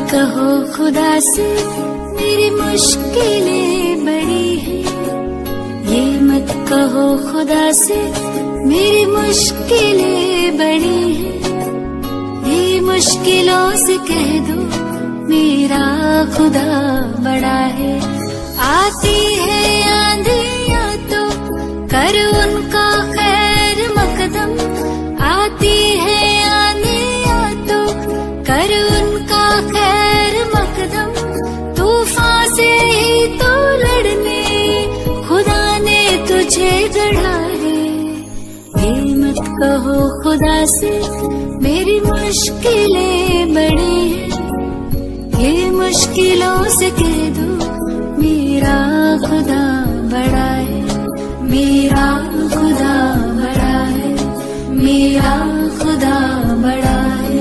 कहो खुदा से मेरी मुश्किलें बड़ी हैं। ये मत कहो खुदा से मेरी मुश्किलें बड़ी हैं। ये मुश्किलों से कह दो मेरा खुदा बड़ा है। आती है आंधियां तो कर उनका खैर मकदम। आती है आंधियां तो कर उनका खैर मकदम। तूफान से ही तो लड़ने खुदा ने तुझे गढ़ा है। ये मत कहो खुदा से मेरी मुश्किलें बड़ी हैं। ये मुश्किलों से कह दो मेरा खुदा बड़ा है। मेरा खुदा बड़ा है। मेरा खुदा बड़ा है।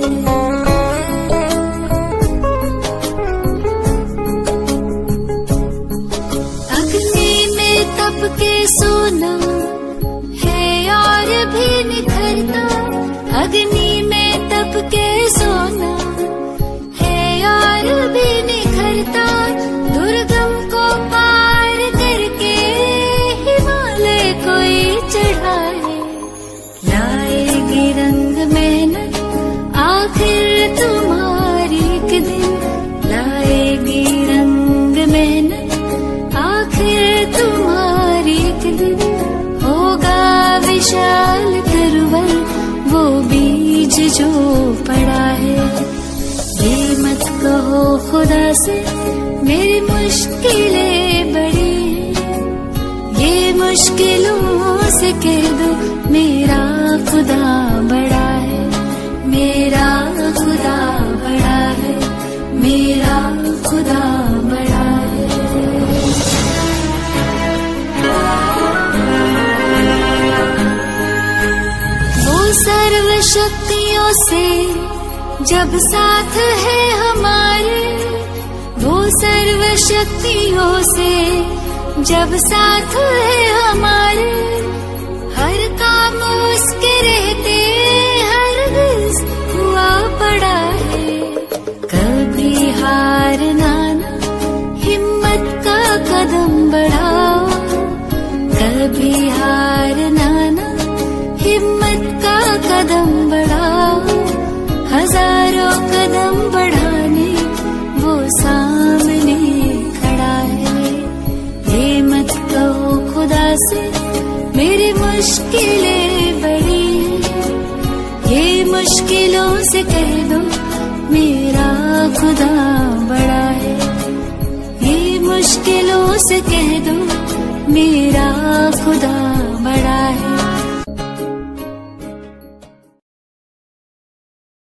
अग्नि में तप के सोना है और भी निखरता। अग्नि में तप के सोना है और भी निखरता। दुर्गम को पार करके हिमालय कोई चढ़ा है। लाएगी रंग मेहनत आखिर तुम्हारी एक दिन। लाएगी रंग मेहनत आखिर तुम्हारी एक दिन। होगा विशाल तरवर वो बीज जो पड़ा है। ये मत कहो खुदा से मेरी मुश्किलें बड़ी हैं। ये मुश्किलों से कह दो मेरा खुदा बड़ा है। मेरा खुदा बड़ा है। मेरा खुदा बड़ा है। वो सर्व शक्तियों से जब साथ है हमारे। वो सर्व शक्तियों से जब साथ है हमारे। हर काम उसके रहते हरगिज़ हुआ पड़ा है। कभी हारना ना हिम्मत का कदम बढ़ाओ। कभी हारना ना हिम्मत का कदम बढ़ाओ। हजारों कदम बढ़ाने वो सामने खड़ा है। ये मत कहो खुदा से मेरी मुश्किलें बड़ी हैं। ये मुश्किलों से कह दो मेरा खुदा बड़ा है। ये मुश्किलों से कह दो मेरा खुदा बड़ा